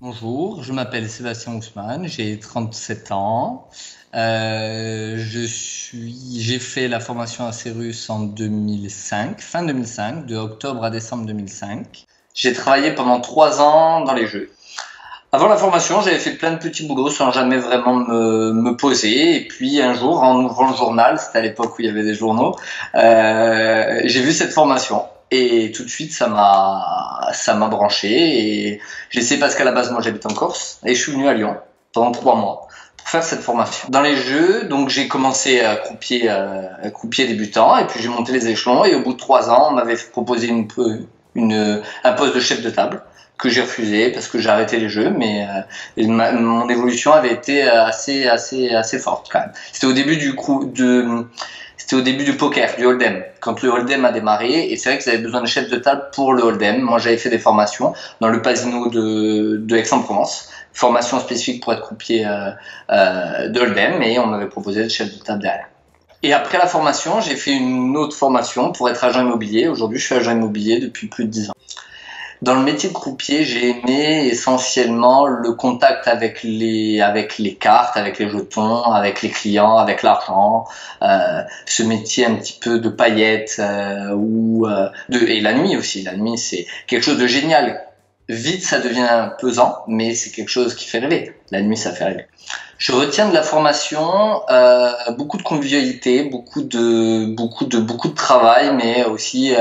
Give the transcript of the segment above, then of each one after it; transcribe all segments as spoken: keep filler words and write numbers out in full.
Bonjour, je m'appelle Sébastien Ousmane, j'ai trente-sept ans. Euh, je suis, j'ai fait la formation A C R U S en deux mille cinq, fin deux mille cinq, de octobre à décembre deux mille cinq. J'ai travaillé pendant trois ans dans les jeux. Avant la formation, j'avais fait plein de petits boulots sans jamais vraiment me, me poser. Et puis un jour, en ouvrant le journal, c'était à l'époque où il y avait des journaux, euh, j'ai vu cette formation. Et tout de suite, ça m'a, ça m'a branché. Et j'ai essayé parce qu'à la base, moi, j'habite en Corse. Et je suis venu à Lyon pendant trois mois pour faire cette formation. Dans les jeux, donc j'ai commencé à croupier, à croupier débutant. Et puis j'ai monté les échelons. Et au bout de trois ans, on m'avait proposé une, une, un poste de chef de table, que j'ai refusé parce que j'ai arrêté les jeux, mais euh, ma, mon évolution avait été assez assez assez forte quand même. C'était au début du coup de c'était au début du poker, du hold'em, quand le hold'em a démarré, et c'est vrai que j'avais besoin de chef de table pour le hold'em. Moi, j'avais fait des formations dans le Pasino de, de Aix-en-Provence, formation spécifique pour être croupier euh, euh, de hold'em, et on m'avait proposé de chef de table derrière. Et après la formation, j'ai fait une autre formation pour être agent immobilier. Aujourd'hui, je suis agent immobilier depuis plus de dix ans. Dans le métier de croupier, j'ai aimé essentiellement le contact avec les avec les cartes, avec les jetons, avec les clients, avec l'argent. Euh, ce métier un petit peu de paillettes euh, ou euh, de et la nuit aussi. La nuit, c'est quelque chose de génial. Vite, ça devient pesant, mais c'est quelque chose qui fait rêver. La nuit, ça fait rêver. Je retiens de la formation euh, beaucoup de convivialité, beaucoup de beaucoup de beaucoup de travail, mais aussi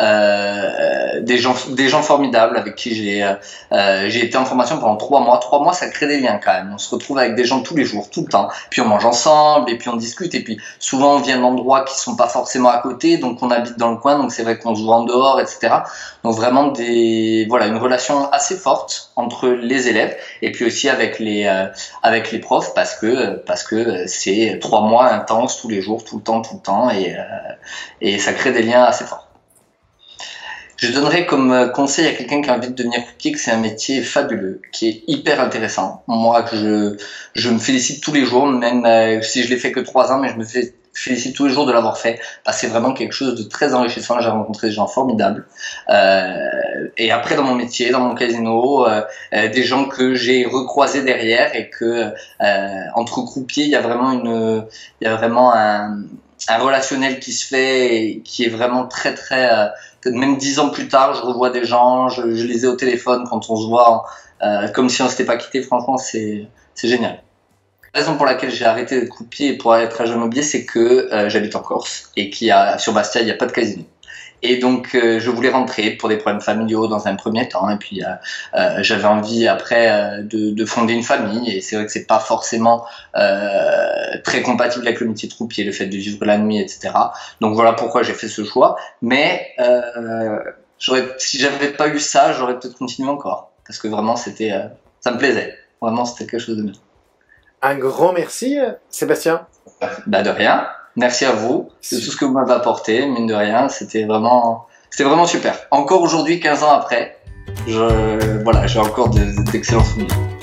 euh, des gens des gens formidables avec qui j'ai euh, j'ai été en formation pendant trois mois. Trois mois, ça crée des liens quand même. On se retrouve avec des gens tous les jours, tout le temps. Puis on mange ensemble et puis on discute. Et puis souvent on vient d'endroits qui sont pas forcément à côté, donc on habite dans le coin, donc c'est vrai qu'on se voit en dehors, et cetera. Donc vraiment des voilà une relation assez forte entre les élèves et puis aussi avec les euh, avec les profs. Parce que parce que c'est trois mois intenses tous les jours, tout le temps, tout le temps, et euh, et ça crée des liens assez forts. Je donnerais comme conseil à quelqu'un qui a envie de devenir croupier que c'est un métier fabuleux, qui est hyper intéressant. Moi, que je je me félicite tous les jours, même euh, si je l'ai fait que trois ans, mais je me fais félicite tous les jours de l'avoir fait, parce que c'est vraiment quelque chose de très enrichissant. J'ai rencontré des gens formidables. Euh, et après, dans mon métier, dans mon casino, euh, euh, des gens que j'ai recroisés derrière et que euh, entre croupiers, il y a vraiment une, il y a vraiment un, un relationnel qui se fait et qui est vraiment très très. Euh, même dix ans plus tard, je revois des gens, je, je les ai au téléphone quand on se voit, euh, comme si on s'était pas quitté. Franchement, c'est c'est génial. La raison pour laquelle j'ai arrêté d'être croupier pour être agent immobilier, c'est que euh, j'habite en Corse et qu'il y a sur Bastia, il n'y a pas de casino. Et donc euh, je voulais rentrer pour des problèmes familiaux dans un premier temps, et puis euh, euh, j'avais envie après euh, de, de fonder une famille. Et c'est vrai que c'est pas forcément euh, très compatible avec le métier de croupier, le fait de vivre la nuit, et cetera. Donc voilà pourquoi j'ai fait ce choix. Mais euh, j'aurais, si j'avais pas eu ça, j'aurais peut-être continué encore, parce que vraiment c'était, euh, ça me plaisait. Vraiment, c'était quelque chose de bien. Un grand merci, Sébastien. Bah de rien. Merci à vous de tout ce que vous m'avez apporté. Mine de rien, c'était vraiment, c'était vraiment super. Encore aujourd'hui, quinze ans après, je, voilà, j'ai encore d'excellents souvenirs.